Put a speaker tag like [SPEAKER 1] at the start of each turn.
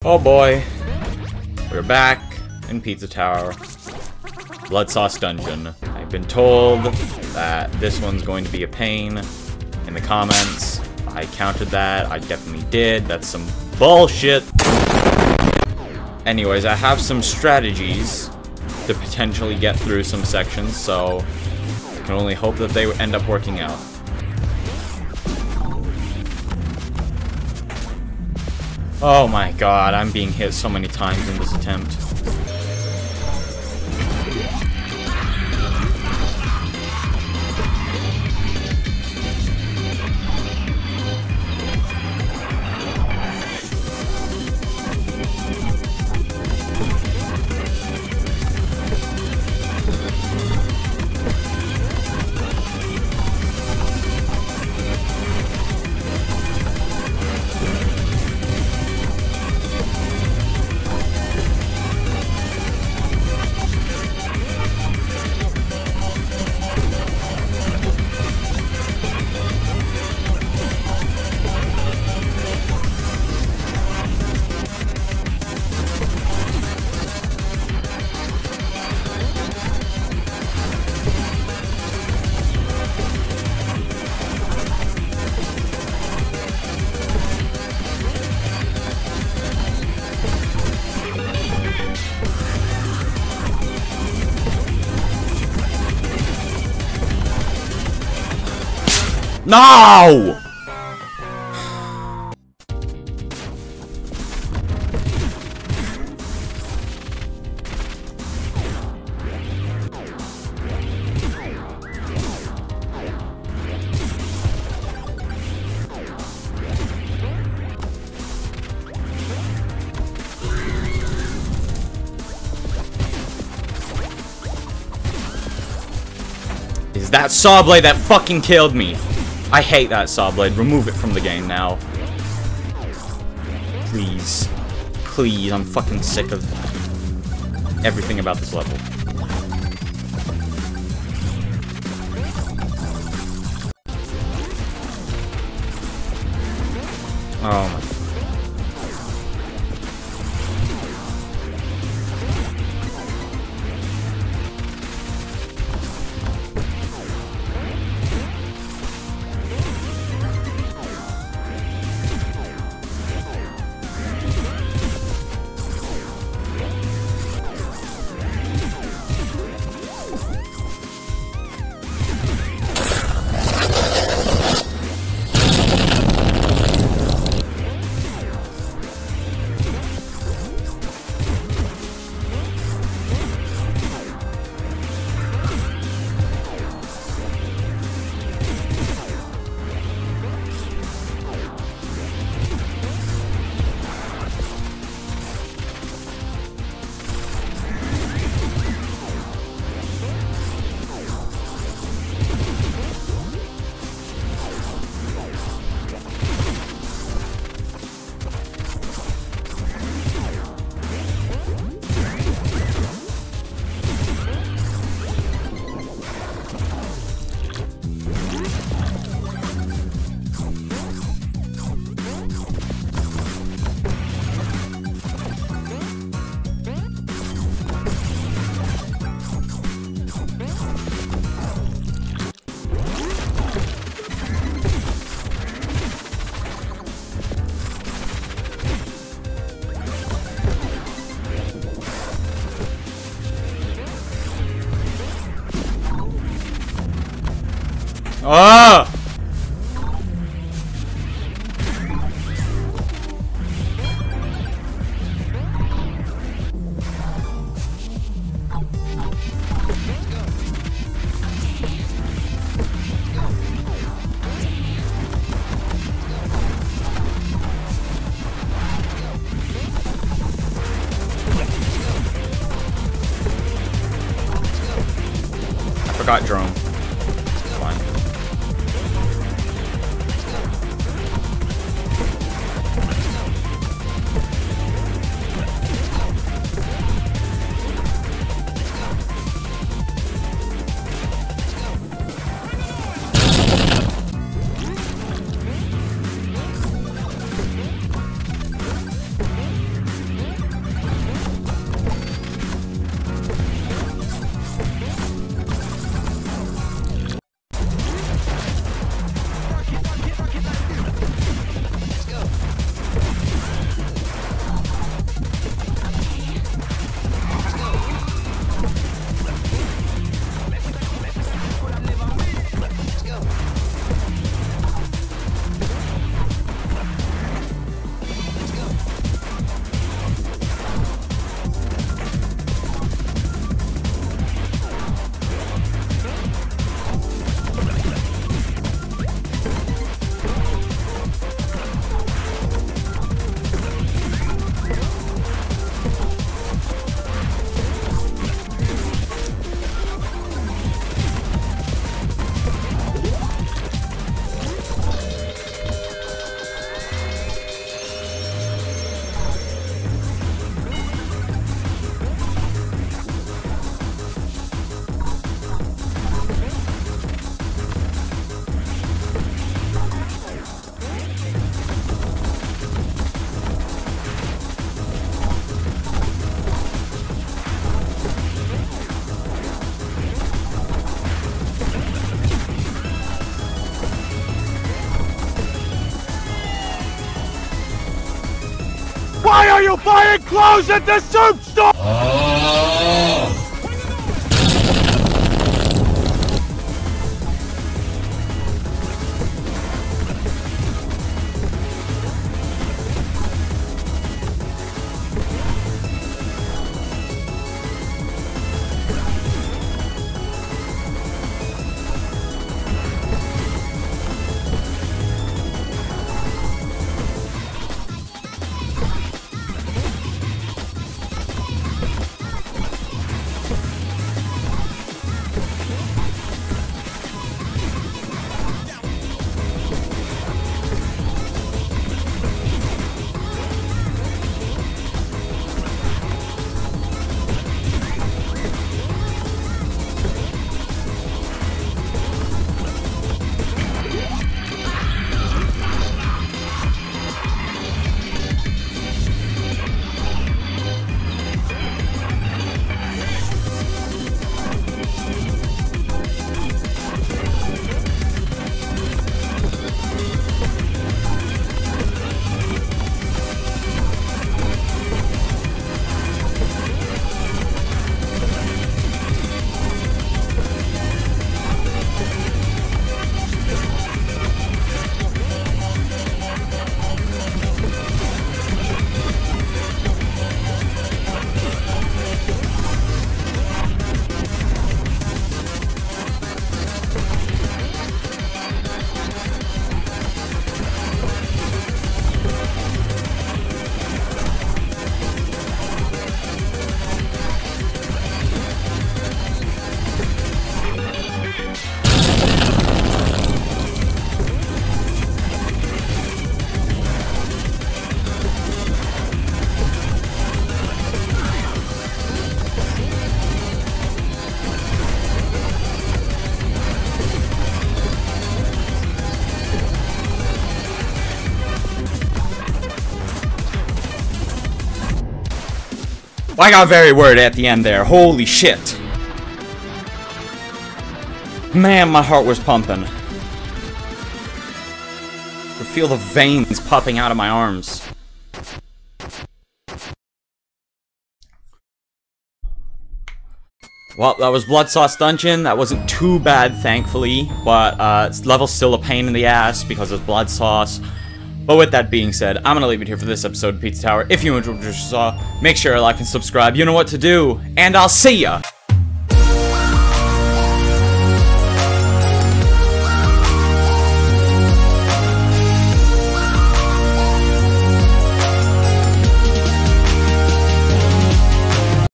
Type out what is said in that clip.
[SPEAKER 1] Oh boy. We're back in Pizza Tower. Blood Sauce Dungeon. I've been told that this one's going to be a pain in the comments. I counted that. I definitely did. That's some bullshit. Anyways, I have some strategies to potentially get through some sections, so I can only hope that they end up working out. Oh my god, I'm being hit so many times in this attempt. No! Is that saw blade that fucking killed me? I hate that saw blade. Remove it from the game now. Please. Please, I'm fucking sick of everything about this level. Oh my. Ah! I forgot drone. Fine.
[SPEAKER 2] Why are you buying clothes at the soup store?
[SPEAKER 1] I got very worried at the end there. Holy shit. Man, my heart was pumping. I could feel the veins popping out of my arms. Well, that was Blood Sauce Dungeon. That wasn't too bad, thankfully. But, level's still a pain in the ass because of Blood Sauce. But with that being said, I'm gonna leave it here for this episode of Pizza Tower. If you enjoyed what you saw, make sure to like and subscribe. You know what to do. And I'll see ya!